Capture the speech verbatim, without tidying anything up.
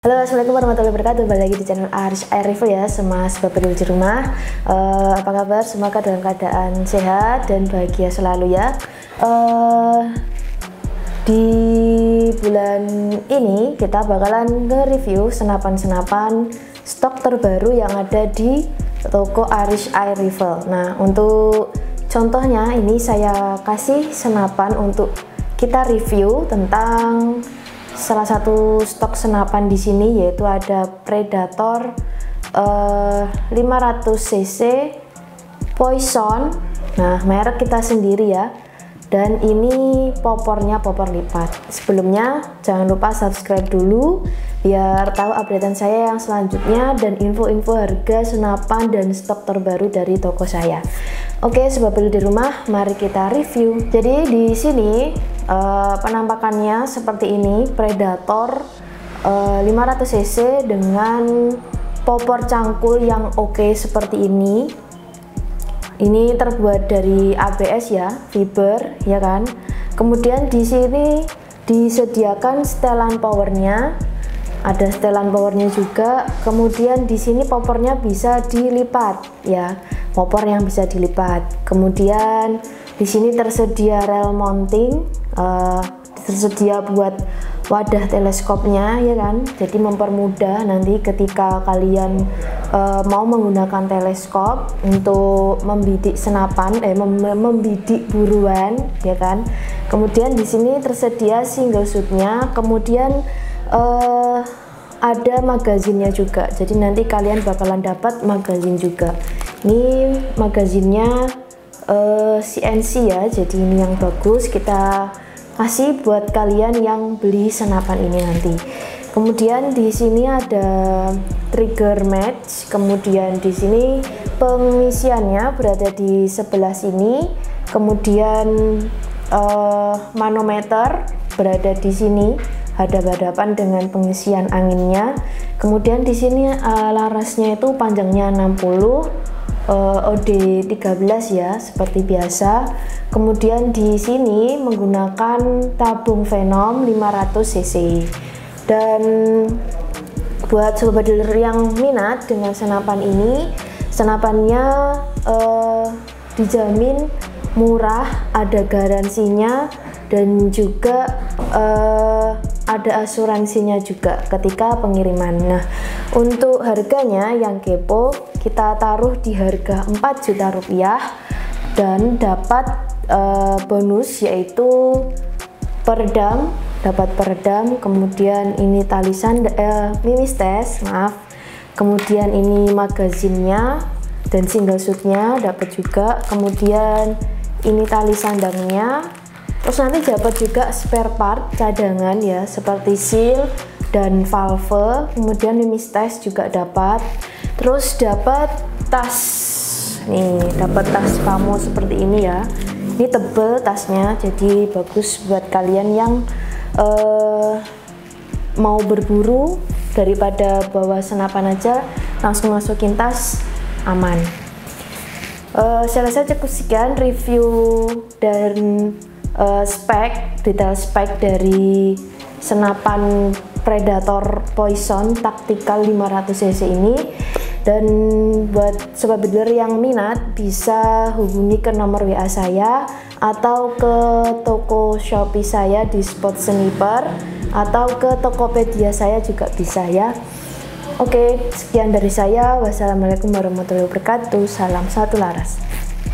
Halo, assalamualaikum warahmatullahi wabarakatuh. Balik lagi di channel Aris Air Review ya, sama sobat peduli di rumah. Uh, apa kabar? Semoga dalam keadaan sehat dan bahagia selalu ya. Uh, di bulan ini kita bakalan nge-review senapan-senapan stok terbaru yang ada di toko Aris Air Review. Nah, untuk contohnya ini saya kasih senapan untuk kita review tentang salah satu stok senapan di sini, yaitu ada Predator uh, lima ratus cc Poison. Nah, merek kita sendiri ya. Dan ini popornya popor lipat. Sebelumnya jangan lupa subscribe dulu biar tahu updatean saya yang selanjutnya dan info-info harga senapan dan stok terbaru dari toko saya. Oke, sobat peduli di rumah, mari kita review. Jadi di sini Uh, penampakannya seperti ini, Predator uh, lima ratus cc dengan popor cangkul yang oke okay seperti ini. Ini terbuat dari A B S ya, fiber ya kan. Kemudian di sini disediakan setelan powernya, ada setelan powernya juga. Kemudian di sini popornya bisa dilipat ya, popor yang bisa dilipat. Kemudian di sini tersedia rel mounting, uh, tersedia buat wadah teleskopnya ya kan. Jadi mempermudah nanti ketika kalian uh, mau menggunakan teleskop untuk membidik senapan, eh mem membidik buruan ya kan. Kemudian di sini tersedia single shootnya, kemudian uh, ada magazinnya juga. Jadi nanti kalian bakalan dapat magazin juga. Ini magazinnya Uh, C N C ya, jadi ini yang bagus kita kasih buat kalian yang beli senapan ini nanti. Kemudian di sini ada trigger match, kemudian di sini pengisiannya berada di sebelah sini, kemudian uh, manometer berada di sini, hadap-hadapan dengan pengisian anginnya. Kemudian di sini uh, larasnya itu panjangnya enam puluh, Uh, O D tiga belas ya, seperti biasa. Kemudian di sini menggunakan tabung Venom lima ratus cc. Dan buat sobat dealer yang minat dengan senapan ini, senapannya uh, dijamin murah, ada garansinya dan juga uh, ada asuransinya juga ketika pengiriman. Nah, untuk harganya yang kepo kita taruh di harga empat juta rupiah dan dapat uh, bonus yaitu peredam, dapat peredam, kemudian ini talisan uh, mimis tes, maaf. Kemudian ini magazinnya dan single shootnya dapat juga. Kemudian ini tali sandangnya. Terus nanti dapat juga spare part cadangan ya, seperti seal dan valve. Kemudian mimis tes juga dapat. Terus dapat tas, nih dapat tas pamo seperti ini ya. Ini tebel tasnya, jadi bagus buat kalian yang uh, mau berburu, daripada bawa senapan aja langsung masukin tas, aman. Uh, saya rasa cukup sekian review dan uh, spek, detail spek dari senapan Predator Poison Tactical lima ratus cc ini. Dan buat sobat dealer yang minat bisa hubungi ke nomor W A saya atau ke toko Shopee saya di Spot Sniper atau ke Tokopedia saya juga bisa ya. Oke, sekian dari saya. Wassalamualaikum warahmatullahi wabarakatuh. Salam satu laras.